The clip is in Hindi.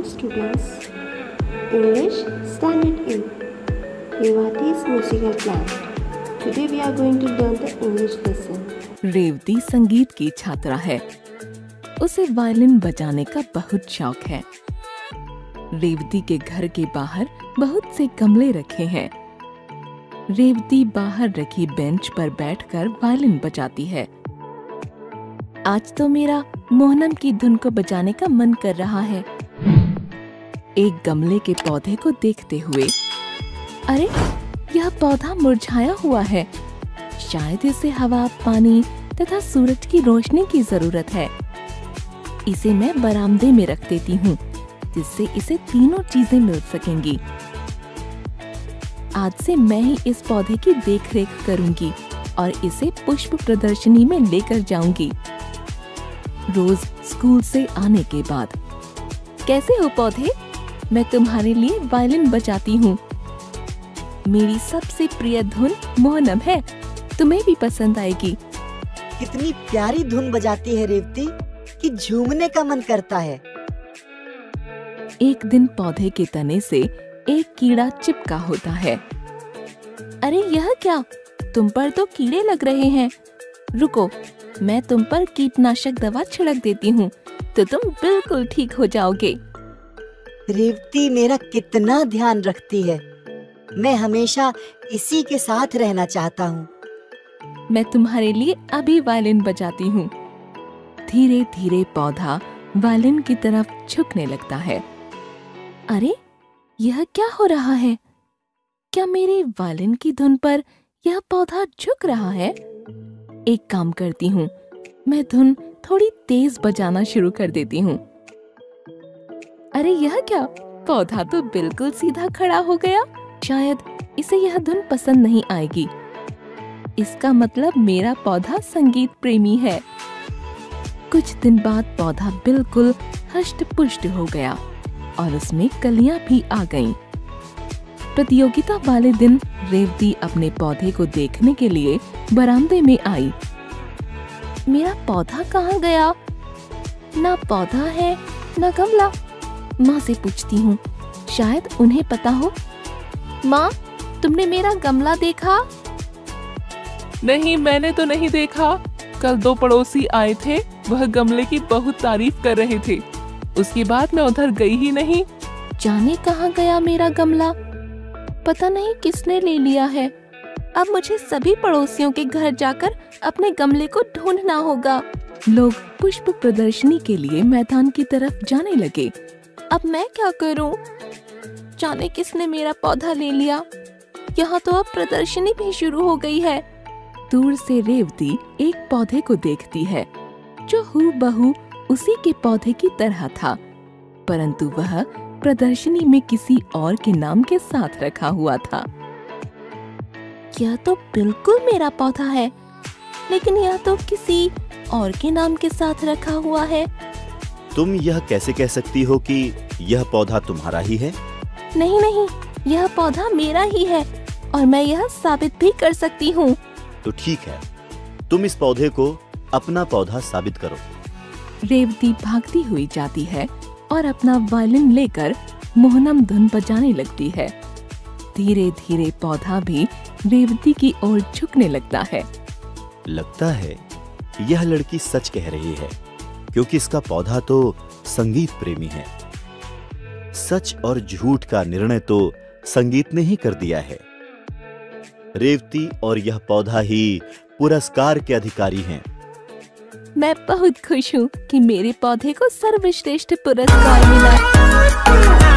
students. English Standard 8. Revati's musical plan. Today we are going to learn the English lesson. Revati संगीत की छात्रा है। उसे वायलिन बजाने का बहुत शौक है। रेवती के घर के बाहर बहुत से गमले रखे हैं। रेवती बाहर रखी बेंच पर बैठकर वायलिन बजाती है। आज तो मेरा मोहनम की धुन को बजाने का मन कर रहा है। एक गमले के पौधे को देखते हुए, अरे यह पौधा मुरझाया हुआ है। शायद इसे हवा, पानी तथा सूरज की रोशनी की जरूरत है। इसे मैं बरामदे में रख देती हूँ, जिससे इसे तीनों चीजें मिल सकेंगी। आज से मैं ही इस पौधे की देखरेख करूंगी और इसे पुष्प प्रदर्शनी में लेकर जाऊंगी। रोज स्कूल से आने के बाद, कैसे हो पौधे? मैं तुम्हारे लिए वायलिन बजाती हूँ। मेरी सबसे प्रिय धुन मोहनम है, तुम्हें भी पसंद आएगी। कितनी प्यारी धुन बजाती है रेवती कि झूमने का मन करता है। एक दिन पौधे के तने से एक कीड़ा चिपका होता है। अरे यह क्या? तुम पर तो कीड़े लग रहे हैं। रुको, मैं तुम पर कीटनाशक दवा छिड़क देती हूँ, तो तुम बिल्कुल ठीक हो जाओगे। रेवती मेरा कितना ध्यान रखती है। मैं हमेशा इसी के साथ रहना चाहता हूँ। मैं तुम्हारे लिए अभी वायलिन बजाती हूँ। धीरे धीरे पौधा वायलिन की तरफ झुकने लगता है। अरे यह क्या हो रहा है? क्या मेरी वायलिन की धुन पर यह पौधा झुक रहा है? एक काम करती हूँ, मैं धुन थोड़ी तेज बजाना शुरू कर देती हूँ। अरे यह क्या? पौधा तो बिल्कुल सीधा खड़ा हो गया। शायद इसे यह धुन पसंद नहीं आएगी। इसका मतलब मेरा पौधा संगीत प्रेमी है। कुछ दिन बाद पौधा बिल्कुल हष्ट-पुष्ट हो गया और उसमें कलियां भी आ गईं। प्रतियोगिता वाले दिन रेवती अपने पौधे को देखने के लिए बरामदे में आई। मेरा पौधा कहाँ गया? ना पौधा है ना गमला। माँ से पूछती हूँ, शायद उन्हें पता हो। माँ, तुमने मेरा गमला देखा? नहीं, मैंने तो नहीं देखा। कल 2 पड़ोसी आए थे, वह गमले की बहुत तारीफ कर रहे थे। उसके बाद मैं उधर गई ही नहीं। जाने कहाँ गया मेरा गमला? पता नहीं किसने ले लिया है। अब मुझे सभी पड़ोसियों के घर जाकर अपने गमले को ढूंढना होगा। लोग पुष्प प्रदर्शनी के लिए मैदान की तरफ जाने लगे। अब मैं क्या करूं? जाने किसने मेरा पौधा ले लिया। यहाँ तो अब प्रदर्शनी भी शुरू हो गई है। दूर से रेवती एक पौधे को देखती है, जो हूबहू उसी के पौधे की तरह था, परंतु वह प्रदर्शनी में किसी और के नाम के साथ रखा हुआ था। यह तो बिल्कुल मेरा पौधा है, लेकिन यह तो किसी और के नाम के साथ रखा हुआ है। तुम यह कैसे कह सकती हो कि यह पौधा तुम्हारा ही है? नहीं नहीं, यह पौधा मेरा ही है और मैं यह साबित भी कर सकती हूँ। तो ठीक है, तुम इस पौधे को अपना पौधा साबित करो। रेवती भागती हुई जाती है और अपना वायलिन लेकर मोहनम धुन बजाने लगती है। धीरे धीरे पौधा भी रेवती की ओर झुकने लगता है। लगता है यह लड़की सच कह रही है, क्योंकि इसका पौधा तो संगीत प्रेमी है। सच और झूठ का निर्णय तो संगीत ने ही कर दिया है। रेवती और यह पौधा ही पुरस्कार के अधिकारी हैं। मैं बहुत खुश हूँ कि मेरे पौधे को सर्वश्रेष्ठ पुरस्कार मिला।